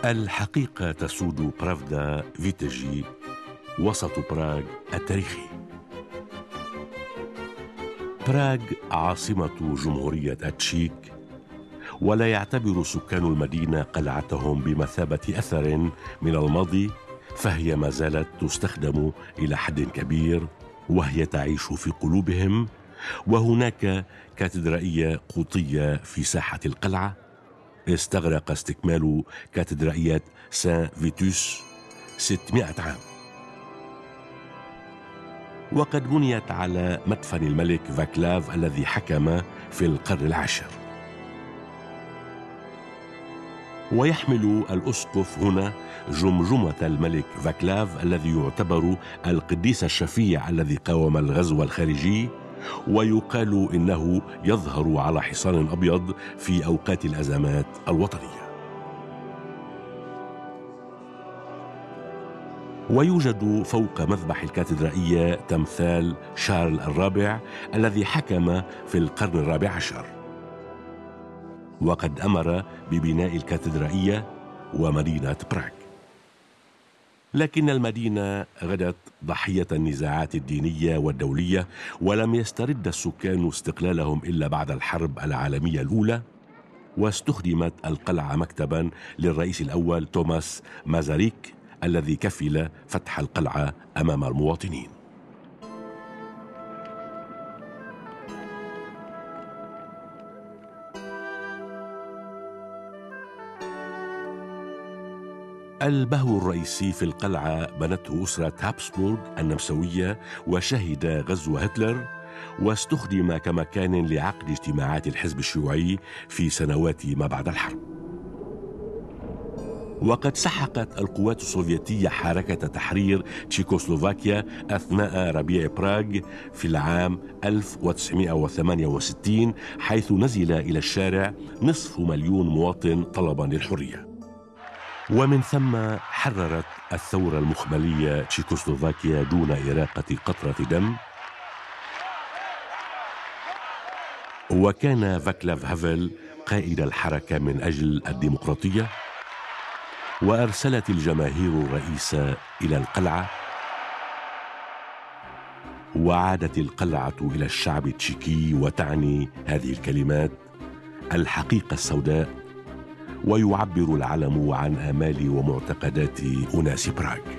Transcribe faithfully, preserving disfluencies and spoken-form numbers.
الحقيقة تسود برافدا فيتجي وسط براغ التاريخي. براغ عاصمة جمهورية التشيك، ولا يعتبر سكان المدينة قلعتهم بمثابة أثر من الماضي، فهي ما زالت تستخدم إلى حد كبير وهي تعيش في قلوبهم. وهناك كاتدرائية قوطية في ساحة القلعة استغرق استكمال كاتدرائية سان فيتوس ستمائة عام، وقد بنيت على مدفن الملك فاكلاف الذي حكم في القرن العاشر. ويحمل الأسقف هنا جمجمة الملك فاكلاف الذي يعتبر القديس الشفيع الذي قاوم الغزو الخارجي، ويقال إنه يظهر على حصان أبيض في أوقات الأزمات الوطنية. ويوجد فوق مذبح الكاتدرائية تمثال شارل الرابع الذي حكم في القرن الرابع عشر، وقد أمر ببناء الكاتدرائية ومدينة براغ. لكن المدينة غدت ضحية النزاعات الدينية والدولية، ولم يسترد السكان استقلالهم إلا بعد الحرب العالمية الأولى، واستخدمت القلعة مكتبا للرئيس الأول توماس مازاريك الذي كفل فتح القلعة أمام المواطنين. البهو الرئيسي في القلعة بنته أسرة هابسبورغ النمساوية، وشهد غزو هتلر، واستخدم كمكان لعقد اجتماعات الحزب الشيوعي في سنوات ما بعد الحرب. وقد سحقت القوات السوفيتية حركة تحرير تشيكوسلوفاكيا أثناء ربيع براغ في العام ألف وتسعمائة وثمانية وستين، حيث نزل إلى الشارع نصف مليون مواطن طلبا للحرية. ومن ثم حررت الثورة المخملية تشيكوسلوفاكيا دون إراقة قطرة دم. وكان فاكلاف هافل قائد الحركة من أجل الديمقراطية، وأرسلت الجماهير الرئيس إلى القلعة، وعادت القلعة إلى الشعب التشيكي، وتعني هذه الكلمات الحقيقة السوداء، ويعبر العلم عن آمال ومعتقدات أناس براغ.